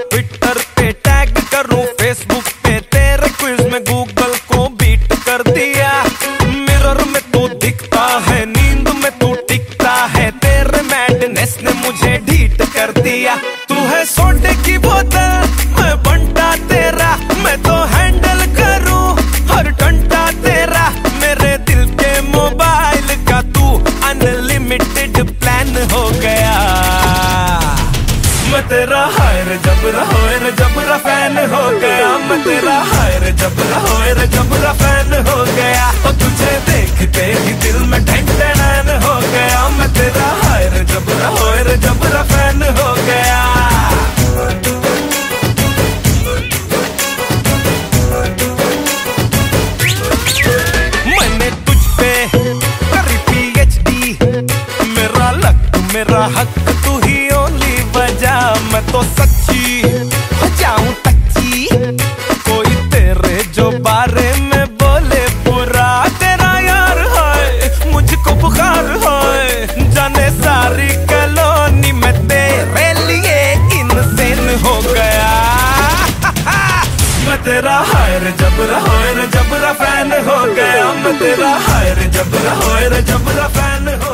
Twitter पे tag करूं, Facebook पे तेरे क्विज में गूगल को बीट कर दिया। मिरर में तू दिखता है, नींद में तू टिकता है, तेरे मैडनेस ने मुझे ढीठ कर दिया। तू है सोडे की बोतल, मैं बंटा तेरा, मैं तो हैंडल करूं हर घंटा तेरा। मेरे दिल के मोबाइल का तू अनलिमिटेड प्लान हो गया। मैं तेरा हायर जबरा फैन हो गया। मैं तेरा हायर जबरा फैन हो गया। और तुझे देखते ही दिल में ढंढन हो गया। मैं तेरा हायर जबरा फैन हो गया। मैंने तुझ पे करी PhD, मेरा लक मेरा हक तू ही ओनली वजह। मैं तो सच्ची हो जाऊं टच्ची, कोई तेरे जो बारे में बोले बुरा। तेरा यार है मुझको बुखार है, जाने सारी कॉलोनी में तेरे लिए इनसेन हो गया। मैं तेरा हायर जबरा फैन हो गया। मैं तेरा हायर जबरा फैन हो